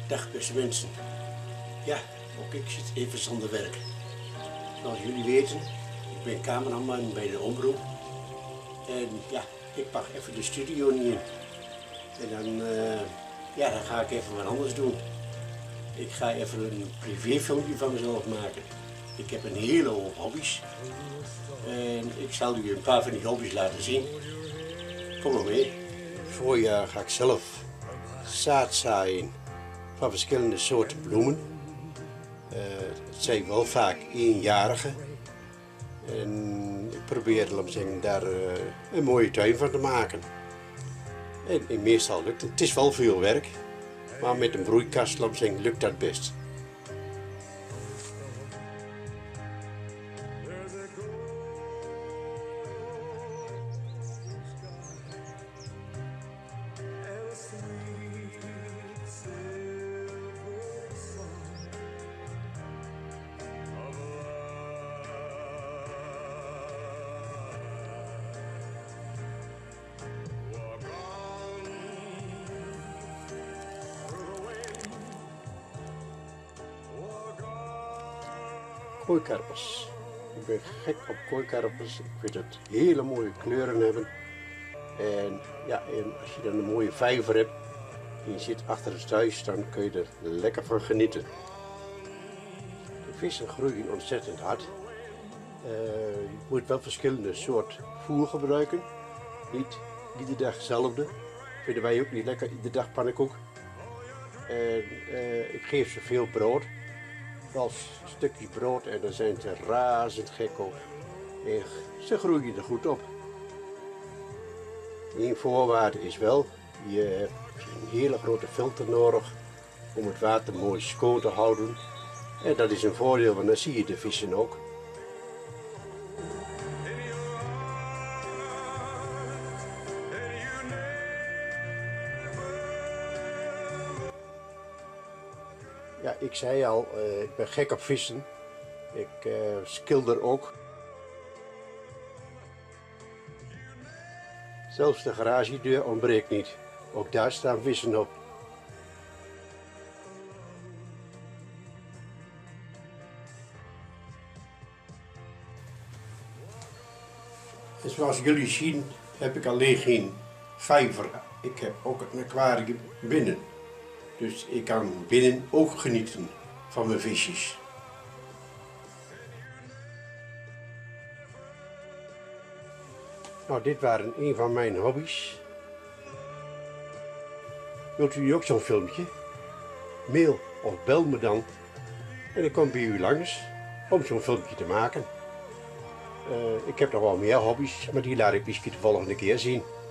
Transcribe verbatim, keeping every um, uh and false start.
Dag beste mensen. Ja, ook ik zit even zonder werk. Zoals jullie weten, ik ben cameraman bij de omroep. En ja, ik mag even de studio niet in. En dan, uh, ja, dan ga ik even wat anders doen. Ik ga even een privéfilmpje van mezelf maken. Ik heb een hele hoop hobby's. En ik zal u een paar van die hobby's laten zien. Kom maar mee. Voorjaar ga ik zelf zaad zaaien van verschillende soorten bloemen. Uh, het zijn wel vaak eenjarige. En ik probeer zeggen, daar uh, een mooie tuin van te maken. En, en meestal lukt het. Het is wel veel werk, maar met een broeikast zeggen, lukt dat best. Kooikarpers. Ik ben gek op kooikarpers. Ik vind het hele mooie kleuren hebben. En ja, en als je dan een mooie vijver hebt en je zit achter het huis, dan kun je er lekker van genieten. De vissen groeien ontzettend hard. Uh, je moet wel verschillende soorten voer gebruiken. Niet iedere dag hetzelfde. Vinden wij ook niet lekker, iedere dag pannenkoek. En uh, ik geef ze veel brood. Als stukjes brood en dan zijn ze razend gek op. En ze groeien er goed op. Eén voorwaarde is wel, je hebt een hele grote filter nodig om het water mooi schoon te houden. En dat is een voordeel, want dan zie je de vissen ook. Ja, ik zei al, uh, ik ben gek op vissen. Ik uh, schilder ook. Zelfs de garagedeur ontbreekt niet. Ook daar staan vissen op. En zoals jullie zien heb ik alleen geen vijver. Ik heb ook een aquarium binnen. Dus ik kan binnen ook genieten van mijn visjes. Nou, dit waren een van mijn hobby's. Wilt u ook zo'n filmpje? Mail of bel me dan. En ik kom bij u langs om zo'n filmpje te maken. Uh, ik heb nog wel meer hobby's, maar die laat ik misschien de volgende keer zien.